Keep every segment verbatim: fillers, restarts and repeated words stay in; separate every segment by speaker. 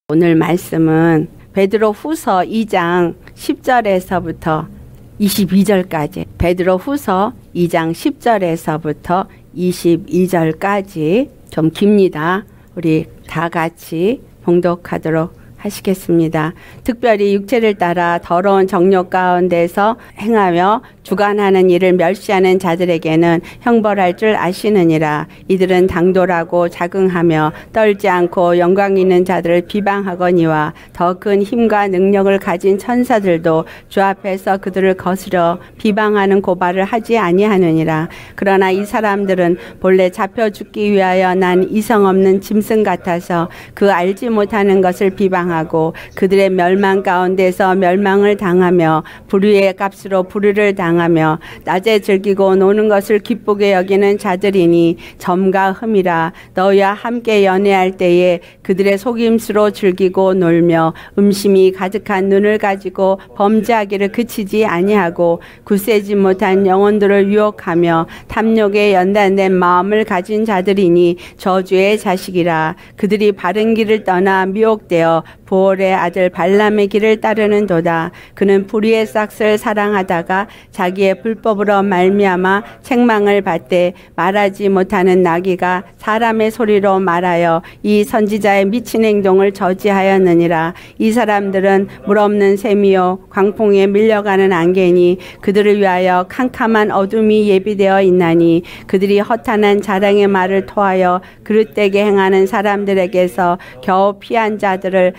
Speaker 1: 오늘 말씀은 베드로 후서 이 장 십 절에서부터 이십이 절까지, 베드로 후서 이 장 십 절에서부터 이십이 절까지 좀 깁니다. 우리 다 같이 봉독하도록 하시겠습니다. 특별히 육체를 따라 더러운 정욕 가운데서 행하며 주관하는 일을 멸시하는 자들에게는 형벌할 줄 아시느니라. 이들은 당돌하고 자긍하며 떨지 않고 영광 있는 자들을 비방하거니와 더 큰 힘과 능력을 가진 천사들도 주 앞에서 그들을 거스려 비방하는 고발을 하지 아니하느니라. 그러나 이 사람들은 본래 잡혀 죽기 위하여 난 이성 없는 짐승 같아서 그 알지 못하는 것을 비방하고 그들의 멸망 가운데서 멸망을 당하며 불의의 값으로 불의를 당하며 낮에 즐기고 노는 것을 기쁘게 여기는 자들이니 점과 흠이라. 너희와 함께 연애할 때에 그들의 속임수로 즐기고 놀며 음심이 가득한 눈을 가지고 범죄하기를 그치지 아니하고 굳세지 못한 영혼들을 유혹하며 탐욕에 연단된 마음을 가진 자들이니 저주의 자식이라. 그들이 바른 길을 떠나 미혹되어 보올의 아들 발람의 길을 따르는도다. 그는 불의의 싹을 사랑하다가 자기의 불법으로 말미암아 책망을 받되 말하지 못하는 나귀가 사람의 소리로 말하여 이 선지자의 미친 행동을 저지하였느니라. 이 사람들은 물 없는 샘이요 광풍에 밀려가는 안개니 그들을 위하여 캄캄한 어둠이 예비되어 있나니 그들이 허탄한 자랑의 말을 토하여 그릇되게 행하는 사람들에게서 겨우 피한 자들을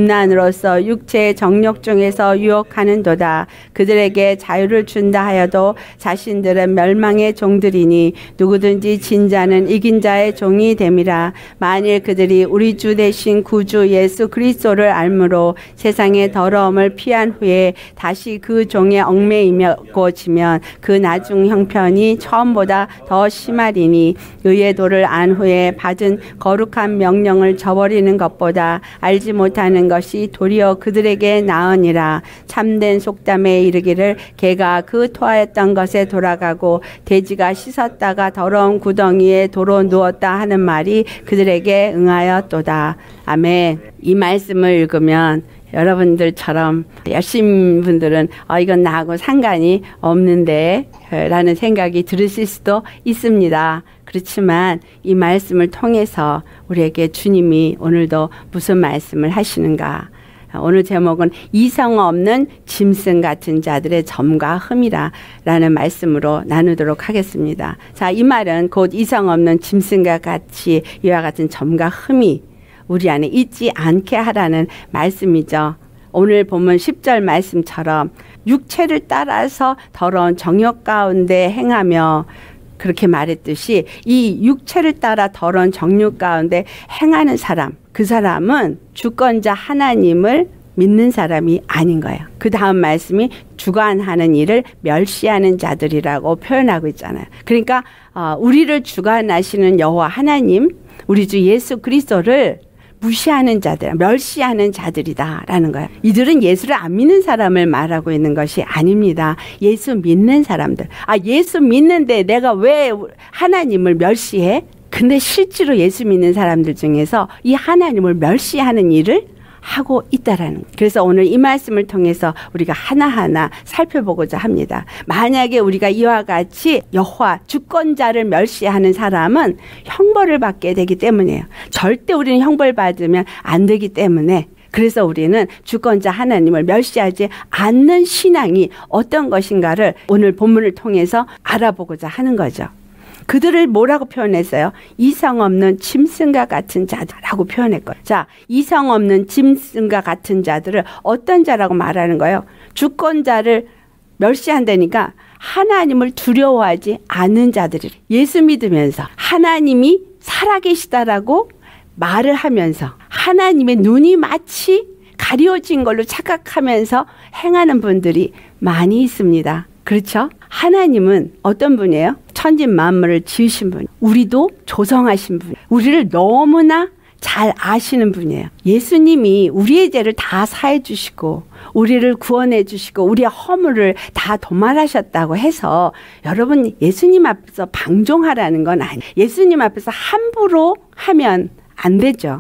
Speaker 1: 음란으로서 육체의 정욕 중에서 유혹하는도다. 그들에게 자유를 준다 하여도 자신들은 멸망의 종들이니 누구든지 진 자는 이긴 자의 종이 됨이라. 만일 그들이 우리 주 대신 구주 예수 그리스도를 알므로 세상의 더러움을 피한 후에 다시 그 종의 얽매이며 고치면 그 나중 형편이 처음보다 더 심하리니 의의 도를 안 후에 받은 거룩한 명령을 저버리는 것보다 알지 못하는 것이 도리어 그들에게 나으니라. 참된 속담에 이르기를 개가 그 토하였던 것에 돌아가고 돼지가 씻었다가 더러운 구덩이에 도로 누웠다 하는 말이 그들에게 응하였도다. 아멘. 이 말씀을 읽으면 여러분들처럼 열심히 분들은 어, 이건 나하고 상관이 없는데 라는 생각이 들으실 수도 있습니다. 그렇지만 이 말씀을 통해서 우리에게 주님이 오늘도 무슨 말씀을 하시는가. 오늘 제목은 이성 없는 짐승 같은 자들의 점과 흠이라 라는 말씀으로 나누도록 하겠습니다. 자, 이 말은 곧 이성 없는 짐승과 같이 이와 같은 점과 흠이 우리 안에 있지 않게 하라는 말씀이죠. 오늘 본문 십 절 말씀처럼 육체를 따라서 더러운 정욕 가운데 행하며 그렇게 말했듯이 이 육체를 따라 더러운 정욕 가운데 행하는 사람, 그 사람은 주권자 하나님을 믿는 사람이 아닌 거예요. 그 다음 말씀이 주관하는 일을 멸시하는 자들이라고 표현하고 있잖아요. 그러니까 어, 우리를 주관하시는 여호와 하나님, 우리 주 예수 그리스도를 무시하는 자들, 멸시하는 자들이다라는 거예요. 이들은 예수를 안 믿는 사람을 말하고 있는 것이 아닙니다. 예수 믿는 사람들. 아, 예수 믿는데 내가 왜 하나님을 멸시해? 근데 실제로 예수 믿는 사람들 중에서 이 하나님을 멸시하는 일을 하고 있다라는 거예요. 그래서 오늘 이 말씀을 통해서 우리가 하나하나 살펴보고자 합니다. 만약에 우리가 이와 같이 여호와 주권자를 멸시하는 사람은 형벌을 받게 되기 때문이에요. 절대 우리는 형벌 받으면 안 되기 때문에, 그래서 우리는 주권자 하나님을 멸시하지 않는 신앙이 어떤 것인가를 오늘 본문을 통해서 알아보고자 하는 거죠. 그들을 뭐라고 표현했어요? 이성 없는 짐승과 같은 자라고 표현했거든요. 자, 이성 없는 짐승과 같은 자들을 어떤 자라고 말하는 거예요? 주권자를 멸시한다니까 하나님을 두려워하지 않는 자들이, 예수 믿으면서 하나님이 살아계시다라고 말을 하면서 하나님의 눈이 마치 가려진 걸로 착각하면서 행하는 분들이 많이 있습니다. 그렇죠? 하나님은 어떤 분이에요? 천지 만물을 지으신 분, 우리도 조성하신 분, 우리를 너무나 잘 아시는 분이에요. 예수님이 우리의 죄를 다 사해 주시고 우리를 구원해 주시고 우리의 허물을 다 도말하셨다고 해서 여러분 예수님 앞에서 방종하라는 건 아니에요. 예수님 앞에서 함부로 하면 안 되죠.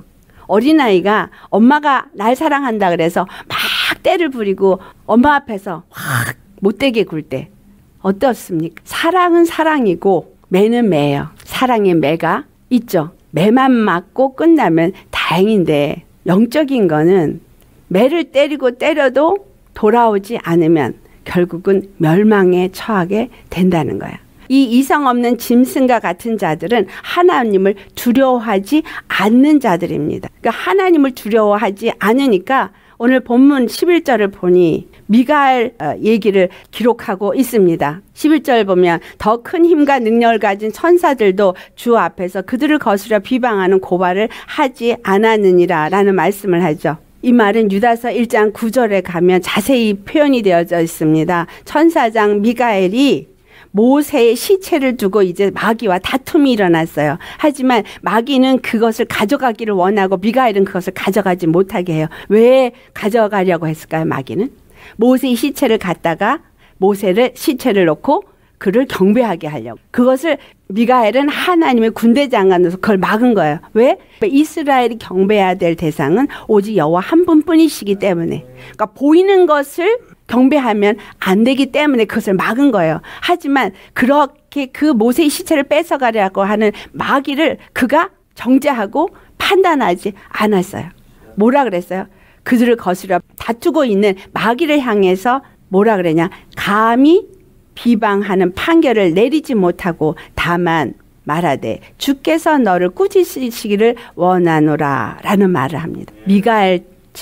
Speaker 1: 어린아이가 엄마가 날 사랑한다 그래서 막 때를 부리고 엄마 앞에서 확 못되게 굴 때 어떻습니까? 사랑은 사랑이고 매는 매예요. 사랑의 매가 있죠. 매만 맞고 끝나면 다행인데 영적인 거는 매를 때리고 때려도 돌아오지 않으면 결국은 멸망에 처하게 된다는 거야. 이 이성 없는 짐승과 같은 자들은 하나님을 두려워하지 않는 자들입니다. 그러니까 하나님을 두려워하지 않으니까 오늘 본문 십일 절을 보니 미가엘 얘기를 기록하고 있습니다. 십일 절 보면 더 큰 힘과 능력을 가진 천사들도 주 앞에서 그들을 거스려 비방하는 고발을 하지 않았느니라 라는 말씀을 하죠. 이 말은 유다서 일 장 구 절에 가면 자세히 표현이 되어져 있습니다. 천사장 미가엘이 모세의 시체를 두고 이제 마귀와 다툼이 일어났어요. 하지만 마귀는 그것을 가져가기를 원하고 미가엘은 그것을 가져가지 못하게 해요. 왜 가져가려고 했을까요? 마귀는 모세의 시체를 갖다가 모세를 시체를 놓고 그를 경배하게 하려고. 그것을 미가엘은 하나님의 군대 장관으로서 그걸 막은 거예요. 왜? 이스라엘이 경배해야 될 대상은 오직 여호와 한 분뿐이시기 때문에. 그러니까 보이는 것을 경배하면 안 되기 때문에 그것을 막은 거예요. 하지만 그렇게 그 모세의 시체를 뺏어가려고 하는 마귀를 그가 정죄하고 판단하지 않았어요. 뭐라 그랬어요? 그들을 거스려 다투고 있는 마귀를 향해서 뭐라 그랬냐? 감히 비방하는 판결을 내리지 못하고 다만 말하되 주께서 너를 꾸짖으시기를 원하노라 라는 말을 합니다. 미가엘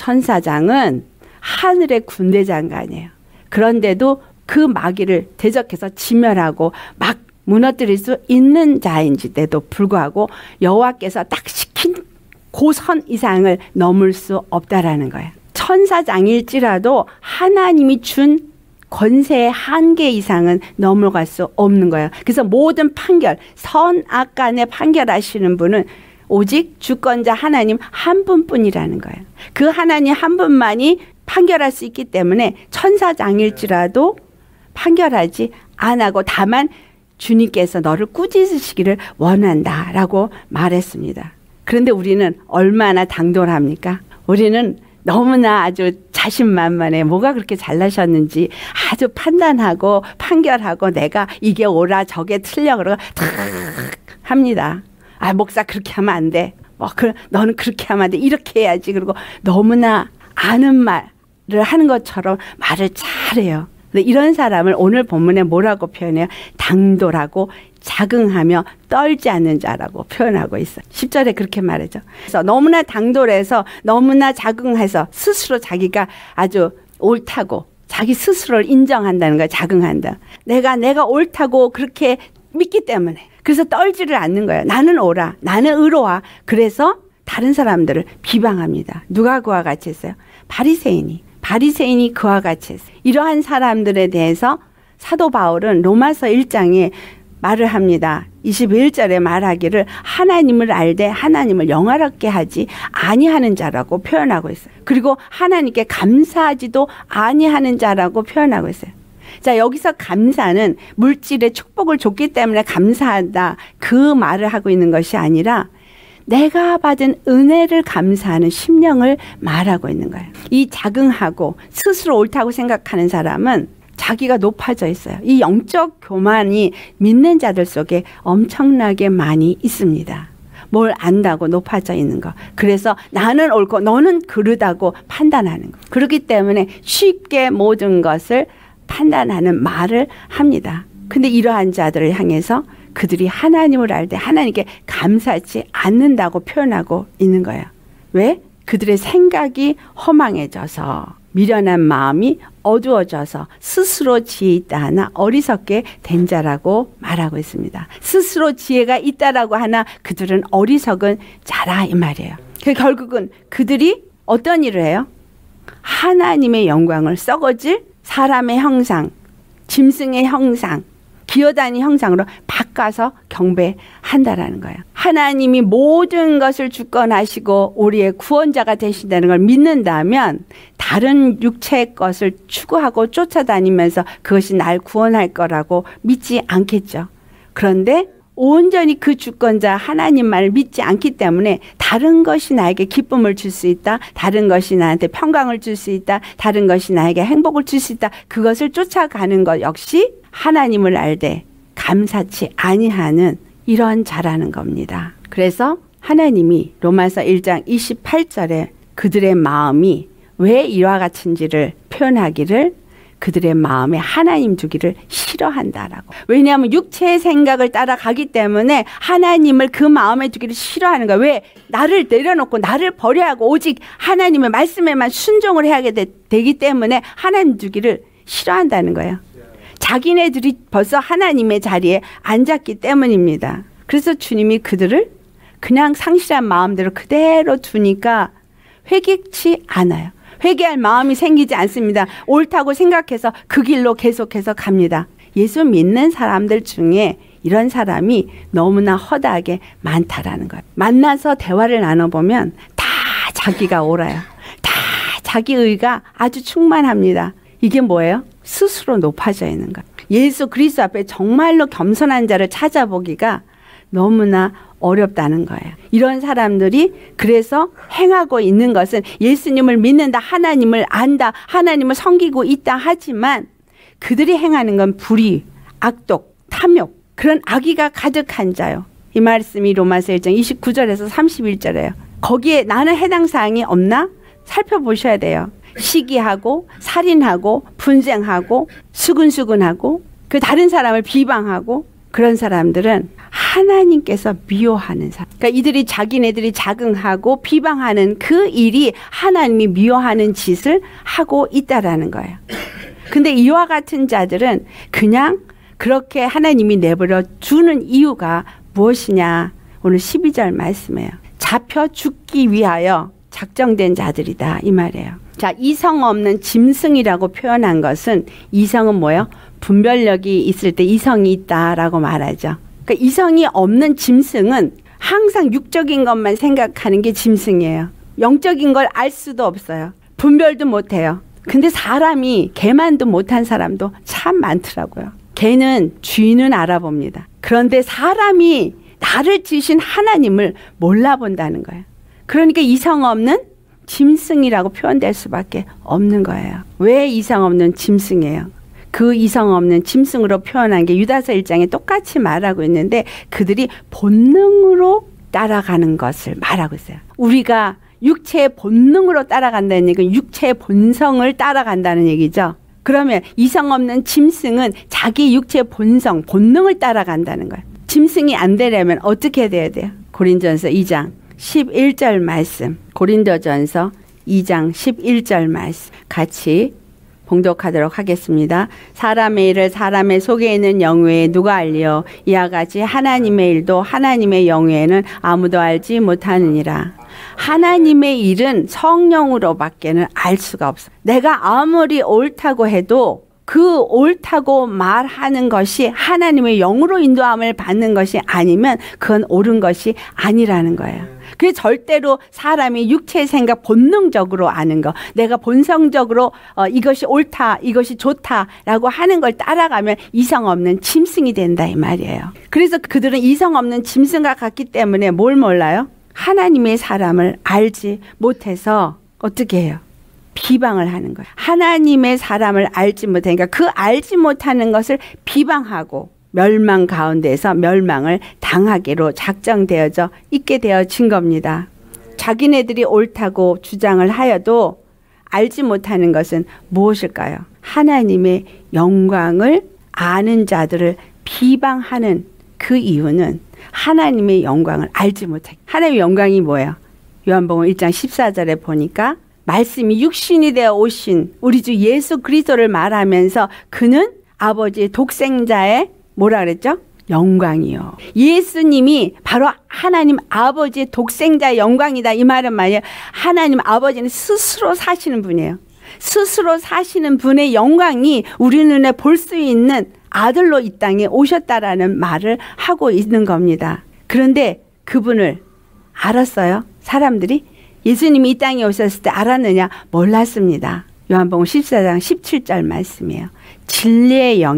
Speaker 1: 천사장은 하늘의 군대 장관이에요. 그런데도 그 마귀를 대적해서 진멸하고 막 무너뜨릴 수 있는 자인지대도 불구하고 여호와께서 딱 시킨 고선 이상을 넘을 수 없다라는 거예요. 천사장일지라도 하나님이 준 권세의 한계 이상은 넘어갈 수 없는 거예요. 그래서 모든 판결, 선악 간에 판결하시는 분은 오직 주권자 하나님 한 분뿐이라는 거예요. 그 하나님 한 분만이 판결할 수 있기 때문에 천사장일지라도 판결하지 않고 다만 주님께서 너를 꾸짖으시기를 원한다라고 말했습니다. 그런데 우리는 얼마나 당돌합니까? 우리는 너무나 아주 자신만만해. 뭐가 그렇게 잘나셨는지 아주 판단하고 판결하고 내가 이게 옳아 저게 틀려 그러고 탁 합니다. 아 목사 그렇게 하면 안 돼. 뭐 그 너는 그렇게 하면 안 돼. 이렇게 해야지. 그리고 너무나 아는 말을 하는 것처럼 말을 잘해요. 근데 이런 사람을 오늘 본문에 뭐라고 표현해요? 당돌하고 자긍하며 떨지 않는 자라고 표현하고 있어요. 십 절에 그렇게 말하죠. 그래서 너무나 당돌해서 너무나 자긍해서 스스로 자기가 아주 옳다고 자기 스스로를 인정한다는 거야. 자긍한다. 내가 내가 옳다고 그렇게 믿기 때문에. 그래서 떨지를 않는 거예요. 나는 옳아. 나는 의로워. 그래서 다른 사람들을 비방합니다. 누가 그와 같이 했어요? 바리새인이. 바리새인이 그와 같이 했어요. 이러한 사람들에 대해서 사도 바울은 로마서 일 장에 말을 합니다. 이십일 절에 말하기를 하나님을 알되 하나님을 영화롭게 하지 아니하는 자라고 표현하고 있어요. 그리고 하나님께 감사하지도 아니하는 자라고 표현하고 있어요. 자, 여기서 감사는 물질의 축복을 줬기 때문에 감사하다 그 말을 하고 있는 것이 아니라 내가 받은 은혜를 감사하는 심령을 말하고 있는 거예요. 이 자긍하고 스스로 옳다고 생각하는 사람은 자기가 높아져 있어요. 이 영적 교만이 믿는 자들 속에 엄청나게 많이 있습니다. 뭘 안다고 높아져 있는 거. 그래서 나는 옳고 너는 그르다고 판단하는 거. 그렇기 때문에 쉽게 모든 것을 판단하는 말을 합니다. 근데 이러한 자들을 향해서 그들이 하나님을 알 때 하나님께 감사하지 않는다고 표현하고 있는 거예요. 왜? 그들의 생각이 허망해져서 미련한 마음이 어두워져서 스스로 지혜 있다 하나 어리석게 된 자라고 말하고 있습니다. 스스로 지혜가 있다라고 하나 그들은 어리석은 자라 이 말이에요. 결국은 그들이 어떤 일을 해요? 하나님의 영광을 썩어질 사람의 형상, 짐승의 형상, 기어다니는 형상으로 바꿔서 경배한다라는 거예요. 하나님이 모든 것을 주권하시고 우리의 구원자가 되신다는 걸 믿는다면 다른 육체의 것을 추구하고 쫓아다니면서 그것이 날 구원할 거라고 믿지 않겠죠. 그런데 온전히 그 주권자 하나님만을 믿지 않기 때문에 다른 것이 나에게 기쁨을 줄 수 있다. 다른 것이 나한테 평강을 줄 수 있다. 다른 것이 나에게 행복을 줄 수 있다. 그것을 쫓아가는 것 역시 하나님을 알되 감사치 아니하는 이런 자라는 겁니다. 그래서 하나님이 로마서 일 장 이십팔 절에 그들의 마음이 왜 이와 같은지를 표현하기를 그들의 마음에 하나님 두기를 싫어한다라고. 왜냐하면 육체의 생각을 따라가기 때문에 하나님을 그 마음에 두기를 싫어하는 거야. 왜? 나를 내려놓고 나를 버려야 하고 오직 하나님의 말씀에만 순종을 해야 되, 되기 때문에 하나님 두기를 싫어한다는 거예요. 자기네들이 벌써 하나님의 자리에 앉았기 때문입니다. 그래서 주님이 그들을 그냥 상실한 마음대로 그대로 두니까 회개치 않아요. 회개할 마음이 생기지 않습니다. 옳다고 생각해서 그 길로 계속해서 갑니다. 예수 믿는 사람들 중에 이런 사람이 너무나 허다하게 많다라는 거예요. 만나서 대화를 나눠보면 다 자기가 옳아요. 다 자기 의가 아주 충만합니다. 이게 뭐예요? 스스로 높아져 있는 거예요. 예수 그리스도 앞에 정말로 겸손한 자를 찾아보기가 너무나 어렵다는 거예요. 이런 사람들이 그래서 행하고 있는 것은 예수님을 믿는다, 하나님을 안다, 하나님을 섬기고 있다 하지만 그들이 행하는 건 불의, 악독, 탐욕, 그런 악의가 가득한 자요. 이 말씀이 로마서 일 장 이십구 절에서 삼십일 절이에요. 거기에 나는 해당 사항이 없나? 살펴보셔야 돼요. 시기하고 살인하고 분쟁하고 수근수근하고 그 다른 사람을 비방하고 그런 사람들은 하나님께서 미워하는 사람. 그러니까 이들이 자기네들이 자긍하고 비방하는 그 일이 하나님이 미워하는 짓을 하고 있다라는 거예요. 근데 이와 같은 자들은 그냥 그렇게 하나님이 내버려 주는 이유가 무엇이냐? 오늘 십이 절 말씀이에요. 잡혀 죽기 위하여 작정된 자들이다 이 말이에요. 자, 이성 없는 짐승이라고 표현한 것은 이성은 뭐예요? 분별력이 있을 때 이성이 있다라고 말하죠. 그러니까 이성이 없는 짐승은 항상 육적인 것만 생각하는 게 짐승이에요. 영적인 걸 알 수도 없어요. 분별도 못해요. 근데 사람이 개만도 못한 사람도 참 많더라고요. 개는 쥐는 알아봅니다. 그런데 사람이 나를 지으신 하나님을 몰라본다는 거예요. 그러니까 이성 없는 짐승이라고 표현될 수밖에 없는 거예요. 왜 이성 없는 짐승이에요? 그 이성 없는 짐승으로 표현한 게 유다서 일 장에 똑같이 말하고 있는데 그들이 본능으로 따라가는 것을 말하고 있어요. 우리가 육체의 본능으로 따라간다는 얘기는 육체의 본성을 따라간다는 얘기죠. 그러면 이성 없는 짐승은 자기 육체의 본성, 본능을 따라간다는 거예요. 짐승이 안 되려면 어떻게 돼야 돼요? 고린도전서 이 장 십일 절 말씀, 고린도전서 이 장 십일 절 말씀 같이 봉독하도록 하겠습니다. 사람의 일을 사람의 속에 있는 영외에 누가 알리요? 이와 같이 하나님의 일도 하나님의 영외에는 아무도 알지 못하느니라. 하나님의 일은 성령으로밖에는 알 수가 없어. 내가 아무리 옳다고 해도 그 옳다고 말하는 것이 하나님의 영으로 인도함을 받는 것이 아니면 그건 옳은 것이 아니라는 거예요. 그게 절대로 사람이 육체의 생각 본능적으로 아는 거, 내가 본성적으로 어, 이것이 옳다, 이것이 좋다라고 하는 걸 따라가면 이성 없는 짐승이 된다 이 말이에요. 그래서 그들은 이성 없는 짐승과 같기 때문에 뭘 몰라요? 하나님의 사람을 알지 못해서 어떻게 해요? 비방을 하는 거예요. 하나님의 사람을 알지 못하니까 그 알지 못하는 것을 비방하고 멸망 가운데서 멸망을 당하기로 작정되어져 있게 되어진 겁니다. 자기네들이 옳다고 주장을 하여도 알지 못하는 것은 무엇일까요? 하나님의 영광을 아는 자들을 비방하는 그 이유는 하나님의 영광을 알지 못해. 하나님의 영광이 뭐예요? 요한복음 일 장 십사 절에 보니까 말씀이 육신이 되어 오신 우리 주 예수 그리스도를 말하면서 그는 아버지의 독생자의 뭐라 그랬죠? 영광이요. 예수님이 바로 하나님 아버지의 독생자의 영광이다 이 말은 말이에요. 하나님 아버지는 스스로 사시는 분이에요. 스스로 사시는 분의 영광이 우리 눈에 볼 수 있는 아들로 이 땅에 오셨다라는 말을 하고 있는 겁니다. 그런데 그분을 알았어요? 사람들이? 예수님이 이 땅에 오셨을 때 알았느냐? 몰랐습니다. 요한복음 십사 장 십칠 절 말씀이에요. 진리의 영이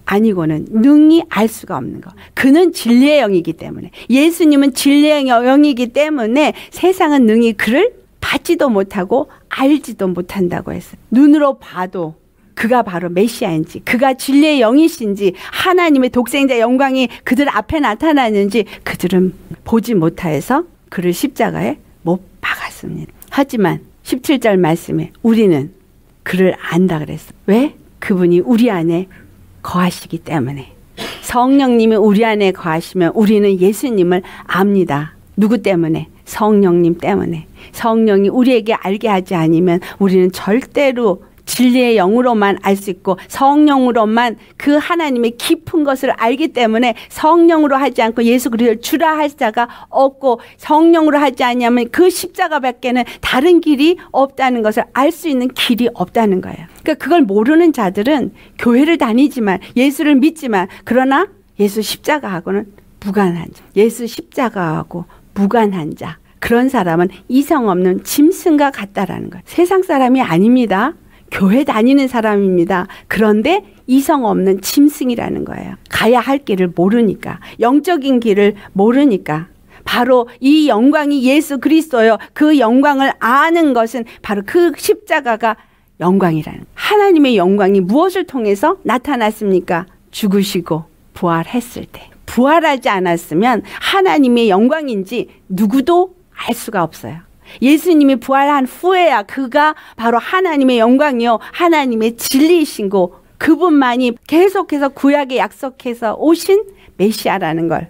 Speaker 1: 아니고는 능히 알 수가 없는 거. 그는 진리의 영이기 때문에, 예수님은 진리의 영이기 때문에 세상은 능히 그를 받지도 못하고 알지도 못한다고 했어요. 눈으로 봐도 그가 바로 메시아인지, 그가 진리의 영이신지, 하나님의 독생자 영광이 그들 앞에 나타나는지 그들은 보지 못하여서 그를 십자가에 못 박았습니다. 하지만 십칠 절 말씀에 우리는 그를 안다 그랬어요. 왜? 그분이 우리 안에 거하시기 때문에. 성령님이 우리 안에 거하시면 우리는 예수님을 압니다. 누구 때문에? 성령님 때문에. 성령이 우리에게 알게 하지 않으면 우리는 절대로 진리의 영으로만 알 수 있고 성령으로만 그 하나님의 깊은 것을 알기 때문에 성령으로 하지 않고 예수 그리스도를 주라 할 자가 없고 성령으로 하지 않으면 그 십자가밖에는 다른 길이 없다는 것을 알 수 있는 길이 없다는 거예요. 그러니까 그걸 모르는 자들은 교회를 다니지만 예수를 믿지만 그러나 예수 십자가하고는 무관한 자, 예수 십자가하고 무관한 자, 그런 사람은 이성 없는 짐승과 같다라는 거예요. 세상 사람이 아닙니다. 교회 다니는 사람입니다. 그런데 이성 없는 짐승이라는 거예요. 가야 할 길을 모르니까, 영적인 길을 모르니까. 바로 이 영광이 예수 그리스도요. 그 영광을 아는 것은 바로 그 십자가가 영광이라는 거예요. 하나님의 영광이 무엇을 통해서 나타났습니까? 죽으시고 부활했을 때. 부활하지 않았으면 하나님의 영광인지 누구도 알 수가 없어요. 예수님이 부활한 후에야 그가 바로 하나님의 영광이요, 하나님의 진리이신고 그분만이 계속해서 구약에 약속해서 오신 메시아라는 걸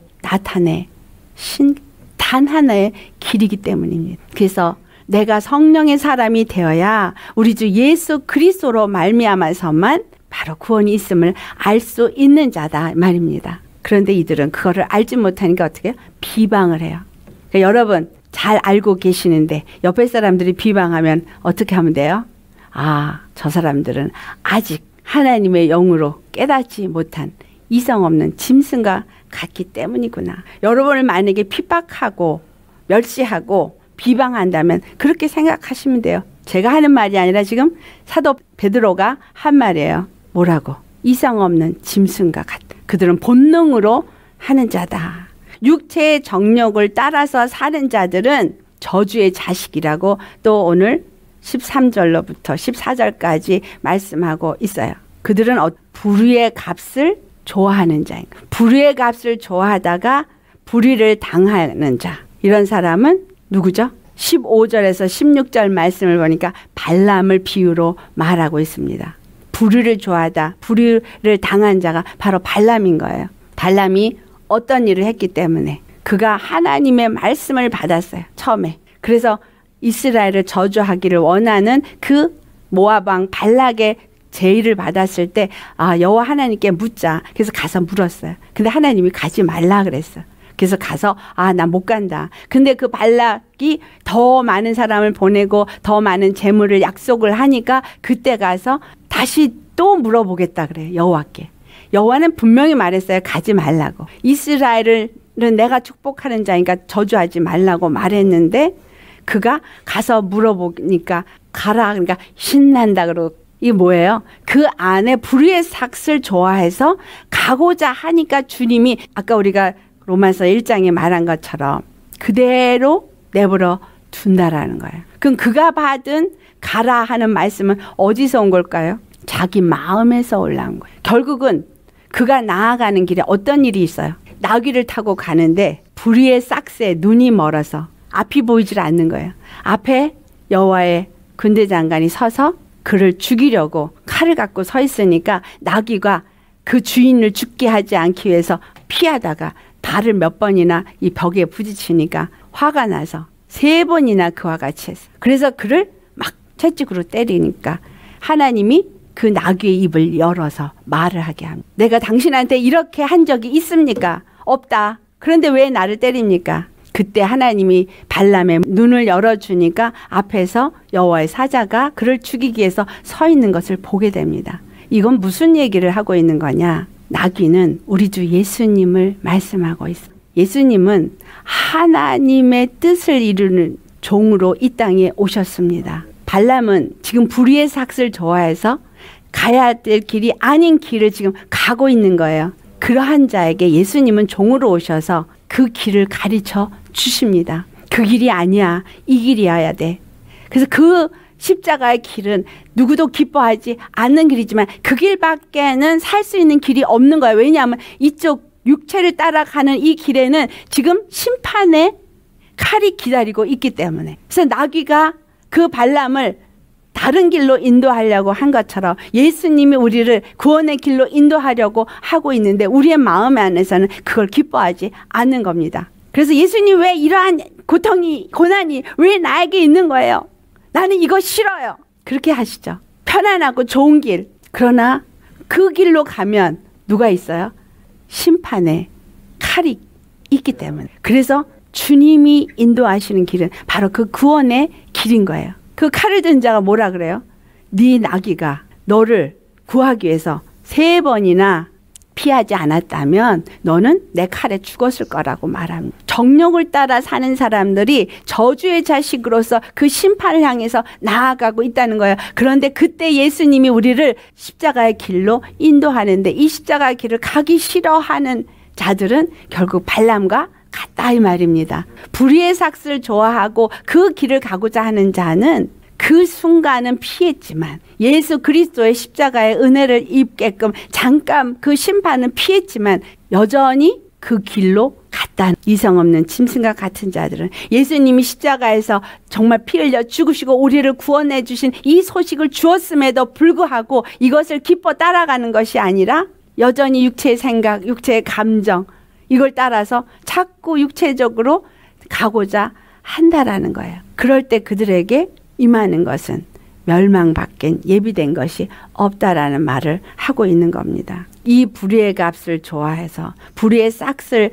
Speaker 1: 나타내신 단 하나의 길이기 때문입니다. 그래서 내가 성령의 사람이 되어야 우리 주 예수 그리스도로 말미암아서만 바로 구원이 있음을 알 수 있는 자다 말입니다. 그런데 이들은 그거를 알지 못하니까 어떻게 해요? 비방을 해요. 그러니까 여러분 잘 알고 계시는데 옆에 사람들이 비방하면 어떻게 하면 돼요? 아, 저 사람들은 아직 하나님의 영으로 깨닫지 못한 이성 없는 짐승과 같기 때문이구나. 여러분을 만약에 핍박하고 멸시하고 비방한다면 그렇게 생각하시면 돼요. 제가 하는 말이 아니라 지금 사도 베드로가 한 말이에요. 뭐라고? 이성 없는 짐승과 같다. 그들은 본능으로 하는 자다. 육체의 정욕을 따라서 사는 자들은 저주의 자식이라고 또 오늘 십삼 절로부터 십사 절까지 말씀하고 있어요. 그들은 불의의 값을 좋아하는 자예요. 불의의 값을 좋아하다가 불의를 당하는 자. 이런 사람은 누구죠? 십오 절에서 십육 절 말씀을 보니까 발람을 비유로 말하고 있습니다. 불의를 좋아하다, 불의를 당한 자가 바로 발람인 거예요. 발람이 어떤 일을 했기 때문에 그가 하나님의 말씀을 받았어요. 처음에. 그래서 이스라엘을 저주하기를 원하는 그 모압 왕 발락의 제의를 받았을 때 아, 여호와 하나님께 묻자. 그래서 가서 물었어요. 근데 하나님이 가지 말라 그랬어요. 그래서 가서 아, 나 못 간다. 근데 그 발락이 더 많은 사람을 보내고 더 많은 재물을 약속을 하니까 그때 가서 다시 또 물어보겠다 그래요. 여호와께. 여호와는 분명히 말했어요. 가지 말라고. 이스라엘은 내가 축복하는 자니까 저주하지 말라고 말했는데 그가 가서 물어보니까 가라. 그러니까 신난다 그러고. 이게 뭐예요? 그 안에 불의의 삭을 좋아해서 가고자 하니까 주님이 아까 우리가 로마서 일 장에 말한 것처럼 그대로 내버려 둔다라는 거예요. 그럼 그가 받은 가라 하는 말씀은 어디서 온 걸까요? 자기 마음에서 올라온 거예요. 결국은 그가 나아가는 길에 어떤 일이 있어요? 나귀를 타고 가는데 불의의 싹새 눈이 멀어서 앞이 보이질 않는 거예요. 앞에 여호와의 군대 장관이 서서 그를 죽이려고 칼을 갖고 서 있으니까 나귀가 그 주인을 죽게 하지 않기 위해서 피하다가 발을 몇 번이나 이 벽에 부딪히니까 화가 나서 세 번이나 그와 같이 했어요. 그래서 그를 막 채찍으로 때리니까 하나님이 그 나귀의 입을 열어서 말을 하게 합니다. 내가 당신한테 이렇게 한 적이 있습니까? 없다. 그런데 왜 나를 때립니까? 그때 하나님이 발람의 눈을 열어주니까 앞에서 여호와의 사자가 그를 죽이기 위해서 서 있는 것을 보게 됩니다. 이건 무슨 얘기를 하고 있는 거냐? 나귀는 우리 주 예수님을 말씀하고 있습니다. 예수님은 하나님의 뜻을 이루는 종으로 이 땅에 오셨습니다. 발람은 지금 불의의 삭을 좋아해서 가야 될 길이 아닌 길을 지금 가고 있는 거예요. 그러한 자에게 예수님은 종으로 오셔서 그 길을 가르쳐 주십니다. 그 길이 아니야. 이 길이어야 돼. 그래서 그 십자가의 길은 누구도 기뻐하지 않는 길이지만 그 길밖에는 살 수 있는 길이 없는 거예요. 왜냐하면 이쪽 육체를 따라가는 이 길에는 지금 심판의 칼이 기다리고 있기 때문에. 그래서 나귀가 그 발람을 다른 길로 인도하려고 한 것처럼 예수님이 우리를 구원의 길로 인도하려고 하고 있는데 우리의 마음 안에서는 그걸 기뻐하지 않는 겁니다. 그래서 예수님 왜 이러한 고통이 고난이 왜 나에게 있는 거예요? 나는 이거 싫어요. 그렇게 하시죠. 편안하고 좋은 길. 그러나 그 길로 가면 누가 있어요? 심판의 칼이 있기 때문에. 그래서 주님이 인도하시는 길은 바로 그 구원의 길인 거예요. 그 칼을 든 자가 뭐라 그래요? 네 나귀가 너를 구하기 위해서 세 번이나 피하지 않았다면 너는 내 칼에 죽었을 거라고 말합니다. 정욕을 따라 사는 사람들이 저주의 자식으로서 그 심판을 향해서 나아가고 있다는 거예요. 그런데 그때 예수님이 우리를 십자가의 길로 인도하는데 이 십자가의 길을 가기 싫어하는 자들은 결국 발람과 같다 이 말입니다. 불의의 삭스를 좋아하고 그 길을 가고자 하는 자는 그 순간은 피했지만 예수 그리스도의 십자가의 은혜를 입게끔 잠깐 그 심판은 피했지만 여전히 그 길로 갔다. 이성 없는 짐승과 같은 자들은 예수님이 십자가에서 정말 피 흘려 죽으시고 우리를 구원해 주신 이 소식을 주었음에도 불구하고 이것을 기뻐 따라가는 것이 아니라 여전히 육체의 생각, 육체의 감정 이걸 따라서 자꾸 육체적으로 가고자 한다라는 거예요. 그럴 때 그들에게 임하는 것은 멸망밖엔 예비된 것이 없다라는 말을 하고 있는 겁니다. 이 불의의 값을 좋아해서 불의의 싹을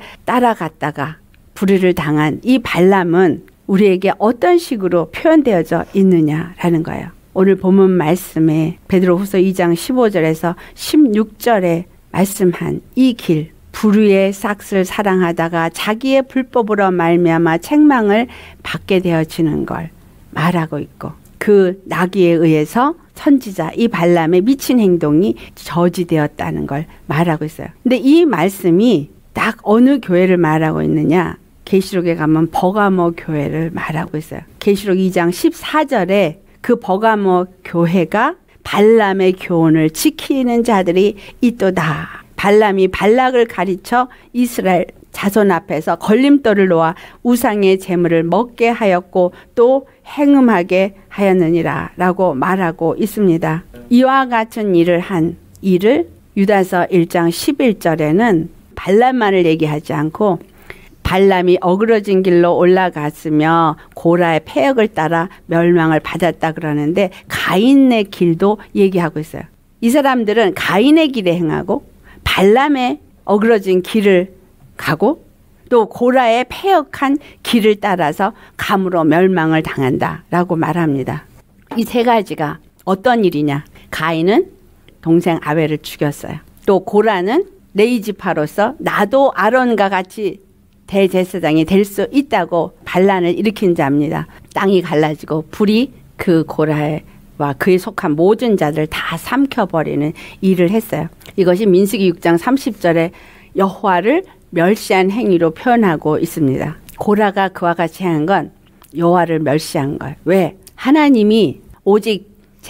Speaker 1: 따라갔다가 불의를 당한 이 발람은 우리에게 어떤 식으로 표현되어져 있느냐라는 거예요. 오늘 본문 말씀에 베드로후서 이 장 십오 절에서 십육 절에 말씀한 이 길, 불의의 싹을 사랑하다가 자기의 불법으로 말미암아 책망을 받게 되어지는 걸 말하고 있고 그 나귀에 의해서 선지자 이 발람의 미친 행동이 저지되었다는 걸 말하고 있어요. 근데 이 말씀이 딱 어느 교회를 말하고 있느냐? 계시록에 가면 버가모 교회를 말하고 있어요. 계시록 이 장 십사 절에 그 버가모 교회가 발람의 교훈을 지키는 자들이 있도다. 발람이 발락을 가르쳐 이스라엘 자손 앞에서 걸림돌을 놓아 우상의 제물을 먹게 하였고 또 행음하게 하였느니라 라고 말하고 있습니다. 이와 같은 일을 한 일을 유다서 일 장 십일 절에는 발람만을 얘기하지 않고 발람이 어그러진 길로 올라갔으며 고라의 패역을 따라 멸망을 받았다 그러는데 가인의 길도 얘기하고 있어요. 이 사람들은 가인의 길에 행하고 발람의 어그러진 길을 가고 또 고라의 패역한 길을 따라서 감으로 멸망을 당한다라고 말합니다. 이 세 가지가 어떤 일이냐? 가인은 동생 아벨을 죽였어요. 또 고라는 레이지파로서 나도 아론과 같이 대제사장이 될 수 있다고 반란을 일으킨 자입니다. 땅이 갈라지고 불이 그 고라와 그에 속한 모든 자들을 다 삼켜버리는 일을 했어요. 이것이 민수기 육 장 삼십 절에 여호와를 멸시한 행위로 표현하고 있습니다. 고라가 그와 같이 한 건 여호와를 멸시한 거예요. 왜? 하나님이 오직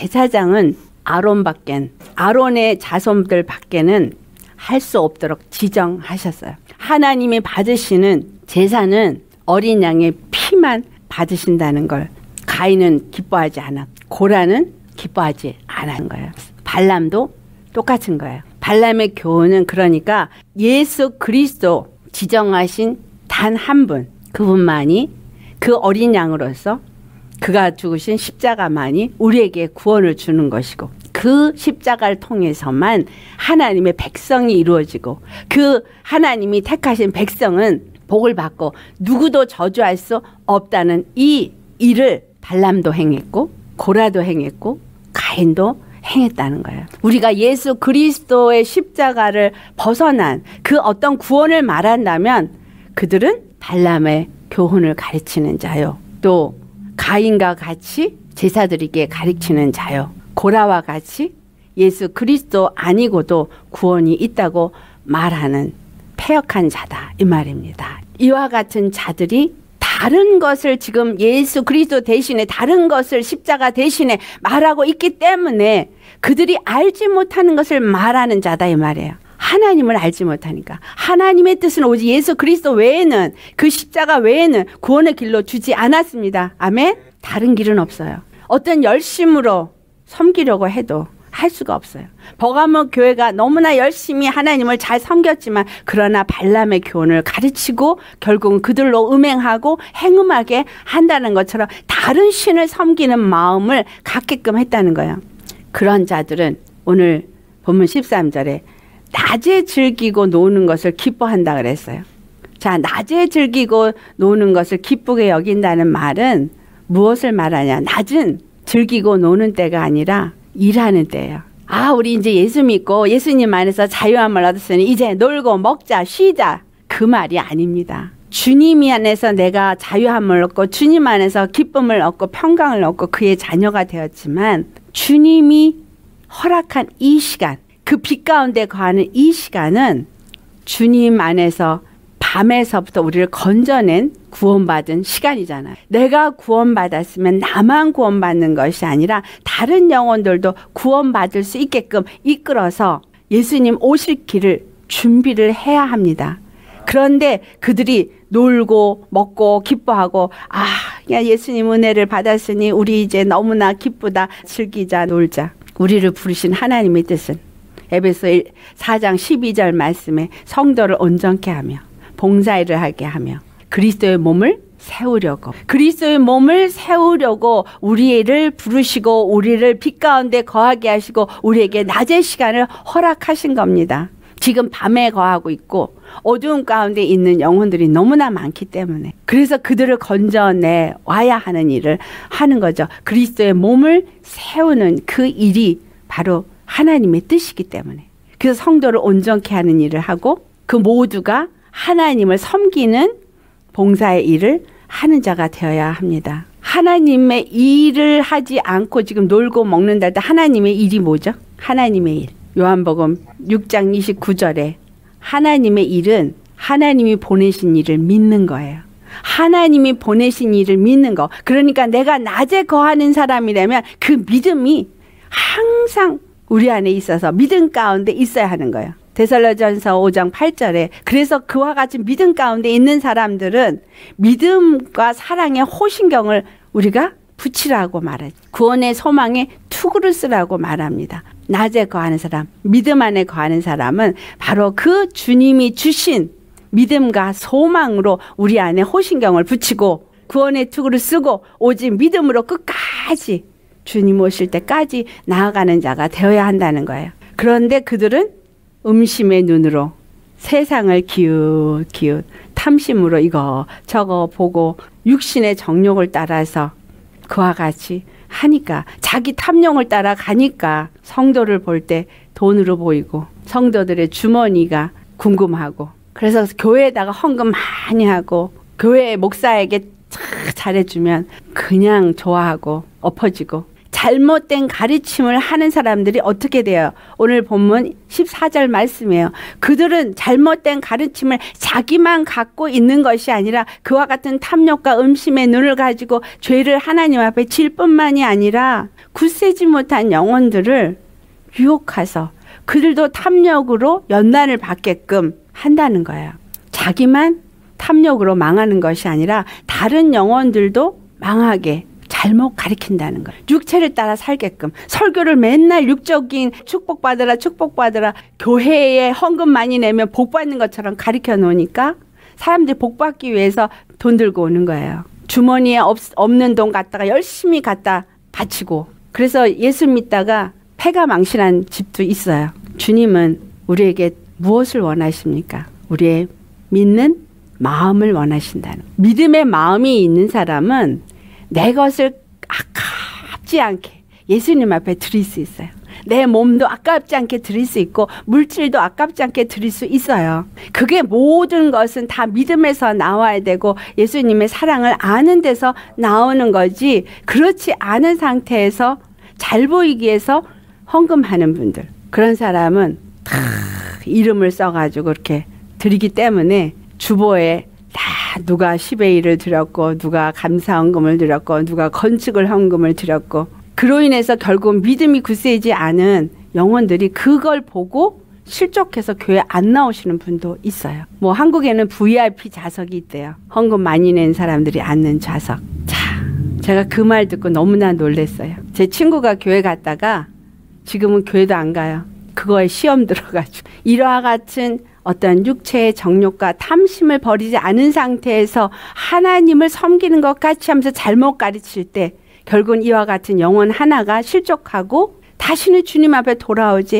Speaker 1: 제사장은 아론밖엔 아론의 자손들 밖에는 할 수 없도록 지정하셨어요. 하나님이 받으시는 제사는 어린 양의 피만 받으신다는 걸 가인은 기뻐하지 않았고 고라는 기뻐하지 않은 거예요. 발람도 똑같은 거예요. 발람의 교훈은 그러니까 예수 그리스도 지정하신 단 한 분, 그분만이 그 어린 양으로서 그가 죽으신 십자가만이 우리에게 구원을 주는 것이고 그 십자가를 통해서만 하나님의 백성이 이루어지고 그 하나님이 택하신 백성은 복을 받고 누구도 저주할 수 없다는 이 일을 발람도 행했고 고라도 행했고 가인도 행했다는 거예요. 우리가 예수 그리스도의 십자가를 벗어난 그 어떤 구원을 말한다면 그들은 발람의 교훈을 가르치는 자요. 또 가인과 같이 제사드리게 가르치는 자요. 고라와 같이 예수 그리스도 아니고도 구원이 있다고 말하는 패역한 자다 이 말입니다. 이와 같은 자들이 다른 것을 지금 예수 그리스도 대신에 다른 것을 십자가 대신에 말하고 있기 때문에 그들이 알지 못하는 것을 말하는 자다 이 말이에요. 하나님을 알지 못하니까. 하나님의 뜻은 오직 예수 그리스도 외에는, 그 십자가 외에는 구원의 길로 주지 않았습니다. 아멘? 다른 길은 없어요. 어떤 열심으로 섬기려고 해도 할 수가 없어요. 버가모 교회가 너무나 열심히 하나님을 잘 섬겼지만 그러나 발람의 교훈을 가르치고 결국은 그들로 음행하고 행음하게 한다는 것처럼 다른 신을 섬기는 마음을 갖게끔 했다는 거예요. 그런 자들은 오늘 본문 십삼 절에 낮에 즐기고 노는 것을 기뻐한다 그랬어요. 자, 낮에 즐기고 노는 것을 기쁘게 여긴다는 말은 무엇을 말하냐? 낮은 즐기고 노는 때가 아니라 일하는 때예요. 아, 우리 이제 예수 믿고 예수님 안에서 자유함을 얻었으니 이제 놀고 먹자, 쉬자. 그 말이 아닙니다. 주님 안에서 내가 자유함을 얻고 주님 안에서 기쁨을 얻고 평강을 얻고 그의 자녀가 되었지만 주님이 허락한 이 시간, 그 빛 가운데 거하는 이 시간은 주님 안에서 밤에서부터 우리를 건져낸 구원받은 시간이잖아요. 내가 구원받았으면 나만 구원받는 것이 아니라 다른 영혼들도 구원받을 수 있게끔 이끌어서 예수님 오실 길을 준비를 해야 합니다. 그런데 그들이 놀고 먹고 기뻐하고 아, 야 예수님 은혜를 받았으니 우리 이제 너무나 기쁘다. 즐기자, 놀자. 우리를 부르신 하나님의 뜻은 에베소 사 장 십이 절 말씀에 성도를 온전케 하며 봉사일을 하게 하며 그리스도의 몸을 세우려고 그리스도의 몸을 세우려고 우리를 부르시고 우리를 빛 가운데 거하게 하시고 우리에게 낮의 시간을 허락하신 겁니다. 지금 밤에 거하고 있고 어두운 가운데 있는 영혼들이 너무나 많기 때문에 그래서 그들을 건져내 와야 하는 일을 하는 거죠. 그리스도의 몸을 세우는 그 일이 바로 하나님의 뜻이기 때문에 그래서 성도를 온전케 하는 일을 하고 그 모두가 하나님을 섬기는 봉사의 일을 하는 자가 되어야 합니다. 하나님의 일을 하지 않고 지금 놀고 먹는다 할 때 하나님의 일이 뭐죠? 하나님의 일. 요한복음 육 장 이십구 절에 하나님의 일은 하나님이 보내신 일을 믿는 거예요. 하나님이 보내신 일을 믿는 거. 그러니까 내가 낮에 거하는 사람이라면 그 믿음이 항상 우리 안에 있어서 믿음 가운데 있어야 하는 거예요. 데살로니가전서 오 장 팔 절에 그래서 그와 같이 믿음 가운데 있는 사람들은 믿음과 사랑의 호신경을 우리가 붙이라고 말하죠. 구원의 소망에 투구를 쓰라고 말합니다. 낮에 거하는 사람, 믿음 안에 거하는 사람은 바로 그 주님이 주신 믿음과 소망으로 우리 안에 호신경을 붙이고 구원의 투구를 쓰고 오직 믿음으로 끝까지 주님 오실 때까지 나아가는 자가 되어야 한다는 거예요. 그런데 그들은 음심의 눈으로 세상을 기웃 기웃 탐심으로 이거 저거 보고 육신의 정욕을 따라서 그와 같이 하니까 자기 탐욕을 따라가니까 성도를 볼 때 돈으로 보이고 성도들의 주머니가 궁금하고 그래서 교회에다가 헌금 많이 하고 교회 목사에게 잘해주면 그냥 좋아하고 엎어지고 잘못된 가르침을 하는 사람들이 어떻게 돼요? 오늘 본문 십사 절 말씀이에요. 그들은 잘못된 가르침을 자기만 갖고 있는 것이 아니라 그와 같은 탐욕과 음심의 눈을 가지고 죄를 하나님 앞에 질 뿐만이 아니라 굳세지 못한 영혼들을 유혹해서 그들도 탐욕으로 연단을 받게끔 한다는 거예요. 자기만 탐욕으로 망하는 것이 아니라 다른 영혼들도 망하게 잘못 가르친다는 거예요. 육체를 따라 살게끔 설교를 맨날 육적인 축복받으라 축복받으라 교회에 헌금 많이 내면 복받는 것처럼 가르쳐 놓으니까 사람들이 복받기 위해서 돈 들고 오는 거예요. 주머니에 없, 없는 돈 갖다가 열심히 갖다 바치고 그래서 예수 믿다가 패가 망신한 집도 있어요. 주님은 우리에게 무엇을 원하십니까? 우리의 믿는 마음을 원하신다는 거예요. 믿음의 마음이 있는 사람은 내 것을 아깝지 않게 예수님 앞에 드릴 수 있어요. 내 몸도 아깝지 않게 드릴 수 있고 물질도 아깝지 않게 드릴 수 있어요. 그게 모든 것은 다 믿음에서 나와야 되고 예수님의 사랑을 아는 데서 나오는 거지 그렇지 않은 상태에서 잘 보이기 위해서 헌금하는 분들, 그런 사람은 다 이름을 써가지고 그렇게 드리기 때문에 주보에 다 누가 십의 일을 드렸고 누가 감사 헌금을 드렸고 누가 건축을 헌금을 드렸고, 그로 인해서 결국 믿음이 굳세지 않은 영혼들이 그걸 보고 실족해서 교회 안 나오시는 분도 있어요. 뭐 한국에는 브이아이피 좌석이 있대요. 헌금 많이 낸 사람들이 앉는 좌석. 자, 제가 그 말 듣고 너무나 놀랐어요. 제 친구가 교회 갔다가 지금은 교회도 안 가요. 그거에 시험 들어가지고 이러한 같은 어떤 육체의 정욕과 탐심을 버리지 않은 상태에서 하나님을 섬기는 것 같이 하면서 잘못 가르칠 때 결국은 이와 같은 영혼 하나가 실족하고 다시는 주님 앞에 돌아오지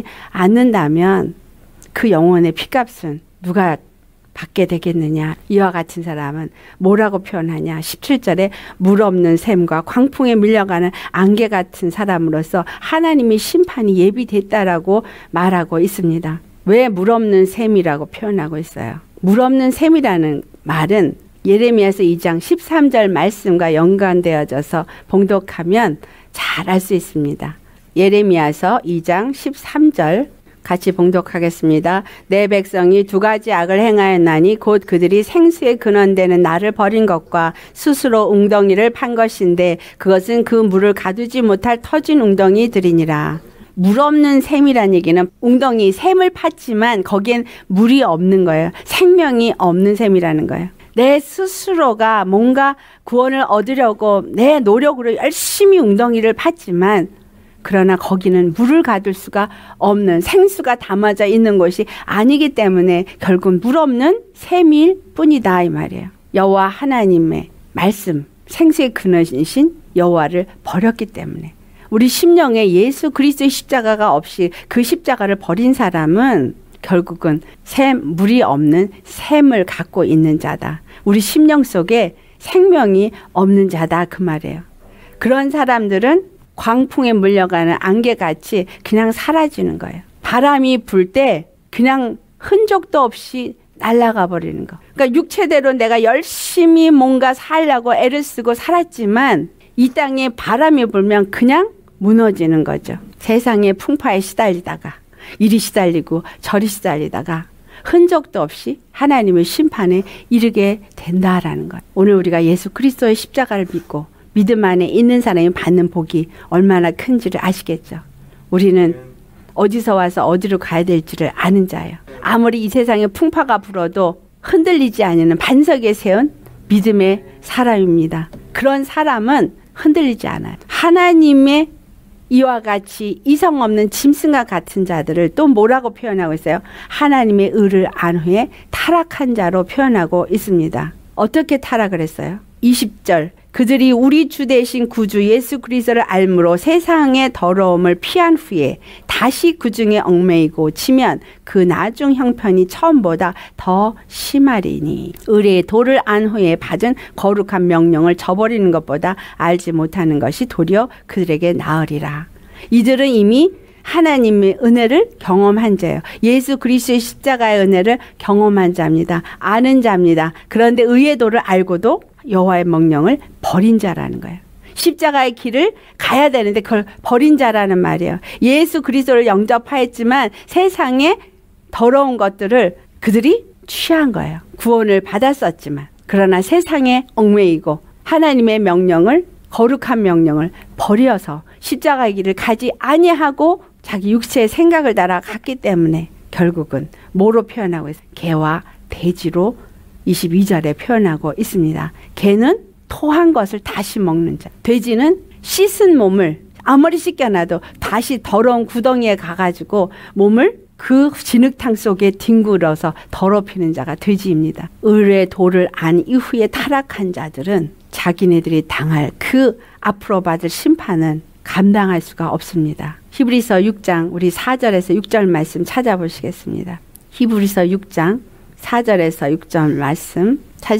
Speaker 1: 않는다면 그 영혼의 피값은 누가 받게 되겠느냐. 이와 같은 사람은 뭐라고 표현하냐. 십칠 절에 물 없는 샘과 광풍에 밀려가는 안개 같은 사람으로서 하나님의 심판이 예비됐다라고 말하고 있습니다. 왜 물 없는 샘이라고 표현하고 있어요? 물 없는 샘이라는 말은 예레미야서 이 장 십삼 절 말씀과 연관되어져서 봉독하면 잘 알 수 있습니다. 예레미야서 이 장 십삼 절 같이 봉독하겠습니다. 내 백성이 두 가지 악을 행하였나니 곧 그들이 생수의 근원되는 나를 버린 것과 스스로 웅덩이를 판 것인데 그것은 그 물을 가두지 못할 터진 웅덩이들이니라. 물 없는 샘이란 얘기는 웅덩이 샘을 팠지만 거기엔 물이 없는 거예요. 생명이 없는 샘이라는 거예요. 내 스스로가 뭔가 구원을 얻으려고 내 노력으로 열심히 웅덩이를 팠지만 그러나 거기는 물을 가둘 수가 없는, 생수가 담아져 있는 곳이 아니기 때문에 결국 물 없는 샘일 뿐이다 이 말이에요. 여호와 하나님의 말씀, 생수의 근원이신 여호와를 버렸기 때문에 우리 심령에 예수 그리스도의 십자가가 없이 그 십자가를 버린 사람은 결국은 샘, 물이 없는 샘을 갖고 있는 자다. 우리 심령 속에 생명이 없는 자다 그 말이에요. 그런 사람들은 광풍에 물려가는 안개같이 그냥 사라지는 거예요. 바람이 불 때 그냥 흔적도 없이 날아가 버리는 거. 그러니까 육체대로 내가 열심히 뭔가 살려고 애를 쓰고 살았지만 이 땅에 바람이 불면 그냥 무너지는 거죠. 세상의 풍파에 시달리다가 이리 시달리고 저리 시달리다가 흔적도 없이 하나님의 심판에 이르게 된다라는 것. 오늘 우리가 예수 그리스도의 십자가를 믿고 믿음 안에 있는 사람이 받는 복이 얼마나 큰지를 아시겠죠. 우리는 어디서 와서 어디로 가야 될지를 아는 자예요. 아무리 이 세상에 풍파가 불어도 흔들리지 않는 반석에 세운 믿음의 사람입니다. 그런 사람은 흔들리지 않아요. 하나님의 이와 같이 이성 없는 짐승과 같은 자들을 또 뭐라고 표현하고 있어요? 하나님의 의를 안 후에 타락한 자로 표현하고 있습니다. 어떻게 타락을 했어요? 이십 절 그들이 우리 주 대신 구주 예수 그리스도를 알므로 세상의 더러움을 피한 후에 다시 그 중에 얽매이고 치면 그 나중 형편이 처음보다 더 심하리니 의뢰의 도를 안 후에 받은 거룩한 명령을 저버리는 것보다 알지 못하는 것이 도리어 그들에게 나으리라. 이들은 이미 하나님의 은혜를 경험한 자예요. 예수 그리스도의 십자가의 은혜를 경험한 자입니다. 아는 자입니다. 그런데 의의 도를 알고도 여호와의 명령을 버린 자라는 거예요. 십자가의 길을 가야 되는데 그걸 버린 자라는 말이에요. 예수 그리스도를 영접하였지만 세상의 더러운 것들을 그들이 취한 거예요. 구원을 받았었지만 그러나 세상에 얽매이고 하나님의 명령을 거룩한 명령을 버려서 십자가의 길을 가지 아니하고 자기 육체의 생각을 따라 갔기 때문에 결국은 뭐로 표현하고 있어요? 개와 돼지로 이십이 절에 표현하고 있습니다. 개는 토한 것을 다시 먹는 자. 돼지는 씻은 몸을 아무리 씻겨놔도 다시 더러운 구덩이에 가가지고 몸을 그 진흙탕 속에 뒹굴어서 더럽히는 자가 돼지입니다. 의의 도를 안 이후에 타락한 자들은 자기네들이 당할 그 앞으로 받을 심판은 감당할 수가 없습니다. 히브리서 육 장 우리 사 절에서 육 절 말씀 찾아보시겠습니다. 히브리서 육 장 사 절에서 육 절 말씀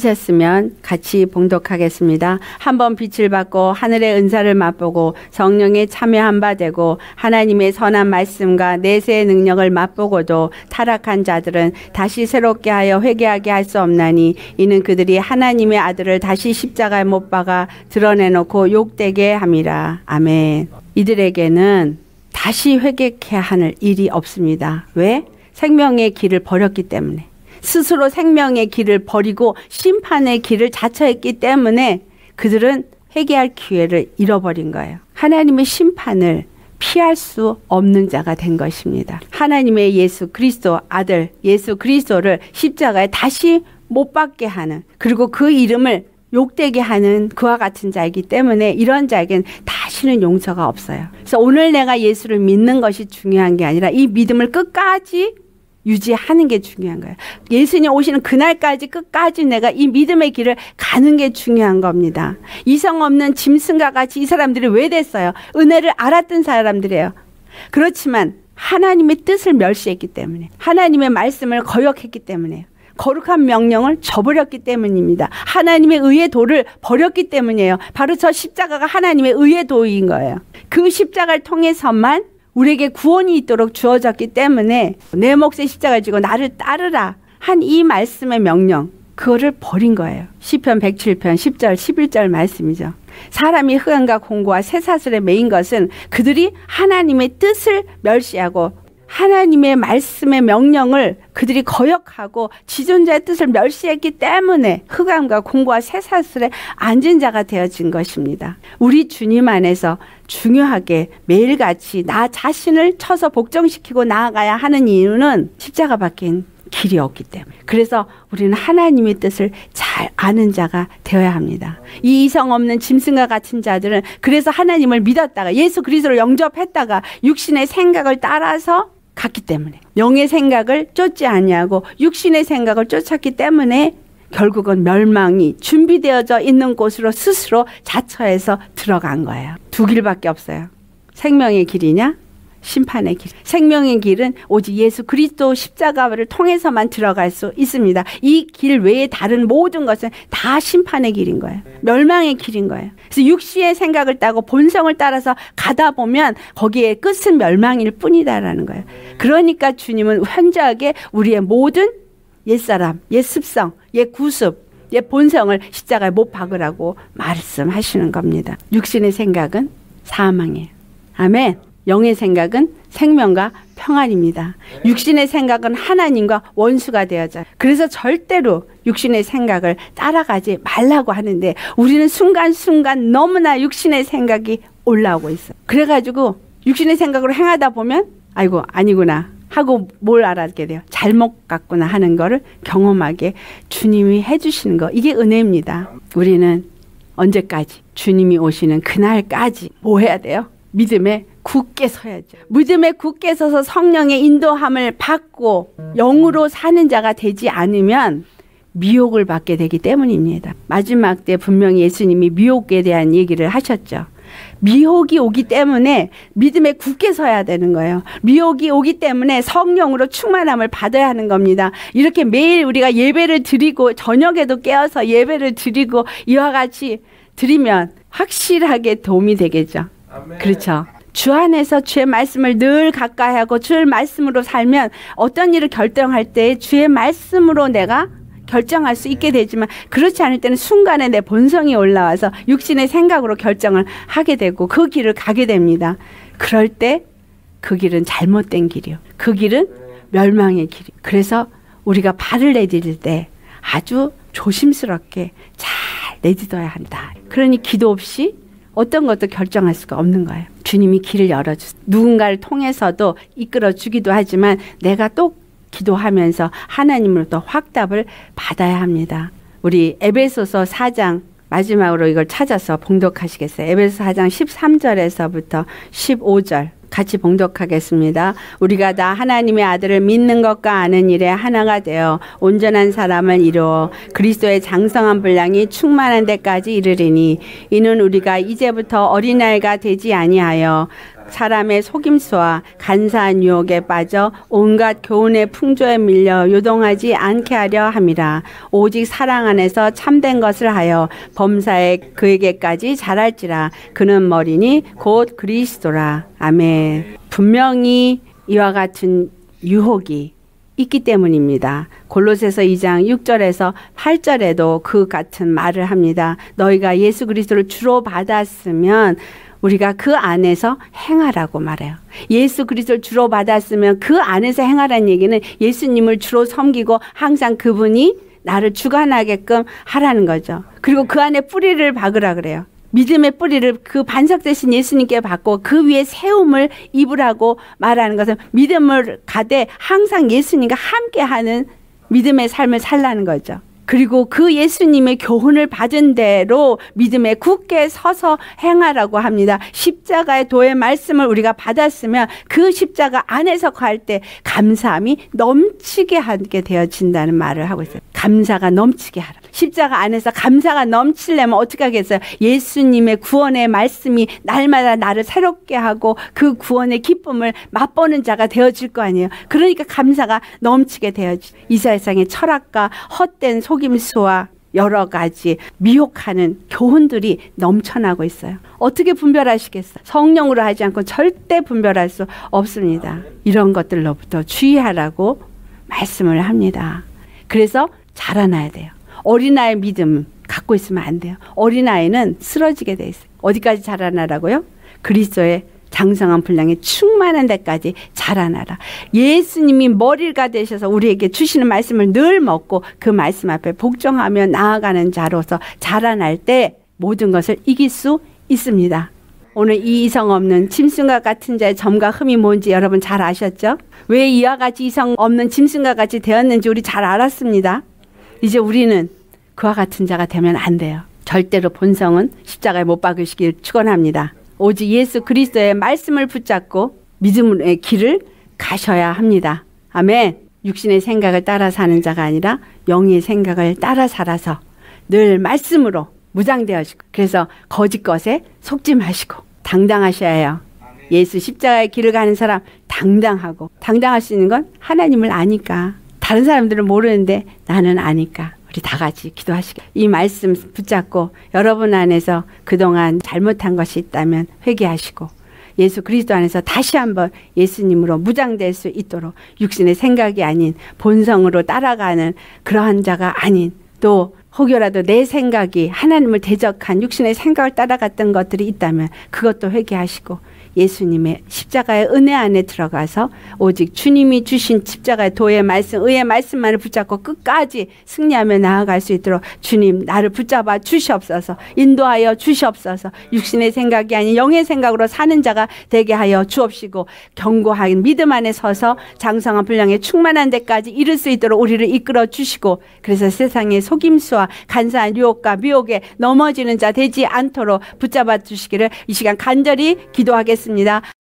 Speaker 1: 찾으셨으면 같이 봉독하겠습니다. 한번 빛을 받고 하늘의 은사를 맛보고 성령에 참여한 바 되고 하나님의 선한 말씀과 내세의 능력을 맛보고도 타락한 자들은 다시 새롭게 하여 회개하게 할 수 없나니 이는 그들이 하나님의 아들을 다시 십자가에 못 박아 드러내놓고 욕되게 함이라. 아멘. 이들에게는 다시 회개케 하는 일이 없습니다. 왜? 생명의 길을 버렸기 때문에. 스스로 생명의 길을 버리고 심판의 길을 자처했기 때문에 그들은 회개할 기회를 잃어버린 거예요. 하나님의 심판을 피할 수 없는 자가 된 것입니다. 하나님의 예수 그리스도 아들 예수 그리스도를 십자가에 다시 못 박게 하는, 그리고 그 이름을 욕되게 하는 그와 같은 자이기 때문에 이런 자에겐 다시는 용서가 없어요. 그래서 오늘 내가 예수를 믿는 것이 중요한 게 아니라 이 믿음을 끝까지 유지하는 게 중요한 거예요. 예수님 오시는 그날까지 끝까지 내가 이 믿음의 길을 가는 게 중요한 겁니다. 이성 없는 짐승과 같이 이 사람들이 왜 됐어요? 은혜를 알았던 사람들이에요. 그렇지만 하나님의 뜻을 멸시했기 때문에, 하나님의 말씀을 거역했기 때문에, 거룩한 명령을 저버렸기 때문입니다. 하나님의 의의 도를 버렸기 때문이에요. 바로 저 십자가가 하나님의 의의 도인 거예요. 그 십자가를 통해서만 우리에게 구원이 있도록 주어졌기 때문에 내 몫의 십자가를 지고 나를 따르라 한 이 말씀의 명령, 그거를 버린 거예요. 시편 백칠 편 십 절 십일 절 말씀이죠. 사람이 흑암과 공고와 쇠사슬에 매인 것은 그들이 하나님의 뜻을 멸시하고 하나님의 말씀의 명령을 그들이 거역하고 지존자의 뜻을 멸시했기 때문에 흑암과 공고와 쇠사슬에 앉은 자가 되어진 것입니다. 우리 주님 안에서 중요하게 매일같이 나 자신을 쳐서 복종시키고 나아가야 하는 이유는 십자가밖에 길이 없기 때문에. 그래서 우리는 하나님의 뜻을 잘 아는 자가 되어야 합니다. 이 이성 없는 짐승과 같은 자들은 그래서 하나님을 믿었다가 예수 그리스도를 영접했다가 육신의 생각을 따라서 갔기 때문에, 영의 생각을 쫓지 아니하고 육신의 생각을 쫓았기 때문에 결국은 멸망이 준비되어져 있는 곳으로 스스로 자처해서 들어간 거예요. 두 길밖에 없어요. 생명의 길이냐, 심판의 길. 생명의 길은 오직 예수 그리스도 십자가를 통해서만 들어갈 수 있습니다. 이 길 외에 다른 모든 것은 다 심판의 길인 거예요. 멸망의 길인 거예요. 그래서 육시의 생각을 따고 본성을 따라서 가다 보면 거기에 끝은 멸망일 뿐이다라는 거예요. 그러니까 주님은 현저하게 우리의 모든 옛사람, 옛 습성, 옛 구습, 옛 본성을 십자가에 못 박으라고 말씀하시는 겁니다. 육신의 생각은 사망이에요. 아멘. 영의 생각은 생명과 평안입니다. 육신의 생각은 하나님과 원수가 되어져요. 그래서 절대로 육신의 생각을 따라가지 말라고 하는데 우리는 순간순간 너무나 육신의 생각이 올라오고 있어요. 그래가지고 육신의 생각으로 행하다 보면 아이고 아니구나 하고 뭘 알았게 돼요. 잘못 갔구나 하는 거를 경험하게 주님이 해주시는 거, 이게 은혜입니다. 우리는 언제까지? 주님이 오시는 그날까지 뭐 해야 돼요? 믿음에 굳게 서야죠. 믿음에 굳게 서서 성령의 인도함을 받고 영으로 사는 자가 되지 않으면 미혹을 받게 되기 때문입니다. 마지막 때 분명히 예수님이 미혹에 대한 얘기를 하셨죠. 미혹이 오기 때문에 믿음에 굳게 서야 되는 거예요. 미혹이 오기 때문에 성령으로 충만함을 받아야 하는 겁니다. 이렇게 매일 우리가 예배를 드리고 저녁에도 깨어서 예배를 드리고 이와 같이 드리면 확실하게 도움이 되겠죠. 아멘. 그렇죠. 주 안에서 주의 말씀을 늘 가까이 하고 주의 말씀으로 살면 어떤 일을 결정할 때 주의 말씀으로 내가 결정할 수 있게 되지만, 그렇지 않을 때는 순간에 내 본성이 올라와서 육신의 생각으로 결정을 하게 되고 그 길을 가게 됩니다. 그럴 때 그 길은 잘못된 길이요. 그 길은 멸망의 길이요. 그래서 우리가 발을 내디딜 때 아주 조심스럽게 잘 내딛어야 한다. 그러니 기도 없이 어떤 것도 결정할 수가 없는 거예요. 주님이 길을 열어주세요. 누군가를 통해서도 이끌어주기도 하지만 내가 또 기도하면서 하나님으로부터 확답을 받아야 합니다. 우리 에베소서 사 장 마지막으로 이걸 찾아서 봉독하시겠어요? 에베소서 사 장 십삼 절에서부터 십오 절 같이 봉독하겠습니다. 우리가 다 하나님의 아들을 믿는 것과 아는 일에 하나가 되어 온전한 사람을 이루어 그리스도의 장성한 분량이 충만한 데까지 이르리니, 이는 우리가 이제부터 어린아이가 되지 아니하여 사람의 속임수와 간사한 유혹에 빠져 온갖 교훈의 풍조에 밀려 요동하지 않게 하려 함이라. 오직 사랑 안에서 참된 것을 하여 범사에 그에게까지 자랄지라. 그는 머리니 곧 그리스도라. 아멘. 분명히 이와 같은 유혹이 있기 때문입니다. 골로새서 이 장 육 절에서 팔 절에도 그 같은 말을 합니다. 너희가 예수 그리스도를 주로 받았으면 우리가 그 안에서 행하라고 말해요. 예수 그리스도를 주로 받았으면 그 안에서 행하라는 얘기는 예수님을 주로 섬기고 항상 그분이 나를 주관하게끔 하라는 거죠. 그리고 그 안에 뿌리를 박으라 그래요. 믿음의 뿌리를 그 반석 대신 예수님께 받고 그 위에 세움을 입으라고 말하는 것은 믿음을 가되 항상 예수님과 함께하는 믿음의 삶을 살라는 거죠. 그리고 그 예수님의 교훈을 받은 대로 믿음에 굳게 서서 행하라고 합니다. 십자가의 도의 말씀을 우리가 받았으면 그 십자가 안에서 갈 때 감사함이 넘치게 하게 되어진다는 말을 하고 있어요. 감사가 넘치게 하라. 십자가 안에서 감사가 넘치려면 어떻게 하겠어요? 예수님의 구원의 말씀이 날마다 나를 새롭게 하고 그 구원의 기쁨을 맛보는 자가 되어질 거 아니에요. 그러니까 감사가 넘치게 되어지. 이 세상의 철학과 헛된 속임수와 여러 가지 미혹하는 교훈들이 넘쳐나고 있어요. 어떻게 분별하시겠어요? 성령으로 하지 않고 절대 분별할 수 없습니다. 이런 것들로부터 주의하라고 말씀을 합니다. 그래서 자라나야 돼요. 어린아이의 믿음 갖고 있으면 안 돼요. 어린아이는 쓰러지게 돼 있어요. 어디까지 자라나라고요? 그리스도의 장성한 분량에 충만한 데까지 자라나라. 예수님이 머리가 되셔서 우리에게 주시는 말씀을 늘 먹고 그 말씀 앞에 복종하며 나아가는 자로서 자라날 때 모든 것을 이길 수 있습니다. 오늘 이 이성 없는 짐승과 같은 자의 점과 흠이 뭔지 여러분 잘 아셨죠? 왜 이와 같이 이성 없는 짐승과 같이 되었는지 우리 잘 알았습니다. 이제 우리는 그와 같은 자가 되면 안 돼요. 절대로 본성은 십자가에 못 박으시길 축원합니다. 오직 예수 그리스도의 말씀을 붙잡고 믿음의 길을 가셔야 합니다. 아멘. 육신의 생각을 따라 사는 자가 아니라 영의 생각을 따라 살아서 늘 말씀으로 무장되어지고, 그래서 거짓 것에 속지 마시고 당당하셔야 해요. 예수 십자가의 길을 가는 사람 당당하고, 당당할 수 있는 건 하나님을 아니까. 다른 사람들은 모르는데 나는 아니까. 우리 다 같이 기도하시게. 이 말씀 붙잡고 여러분 안에서 그동안 잘못한 것이 있다면 회개하시고 예수 그리스도 안에서 다시 한번 예수님으로 무장될 수 있도록 육신의 생각이 아닌 본성으로 따라가는 그러한 자가 아닌, 또 혹여라도 내 생각이 하나님을 대적한 육신의 생각을 따라갔던 것들이 있다면 그것도 회개하시고 예수님의 십자가의 은혜 안에 들어가서 오직 주님이 주신 십자가의 도의 말씀, 의의 말씀만을 붙잡고 끝까지 승리하며 나아갈 수 있도록 주님 나를 붙잡아 주시옵소서, 인도하여 주시옵소서. 육신의 생각이 아닌 영의 생각으로 사는 자가 되게 하여 주옵시고 견고한 믿음 안에 서서 장성한 분량에 충만한 데까지 이룰 수 있도록 우리를 이끌어 주시고, 그래서 세상의 속임수와 간사한 유혹과 미혹에 넘어지는 자 되지 않도록 붙잡아 주시기를 이 시간 간절히 기도하겠습니다.